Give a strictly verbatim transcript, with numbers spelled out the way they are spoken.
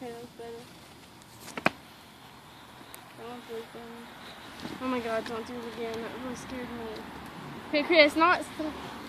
Okay, that's better. Oh my god, don't do it again. That really scared me. Okay, Chris, not.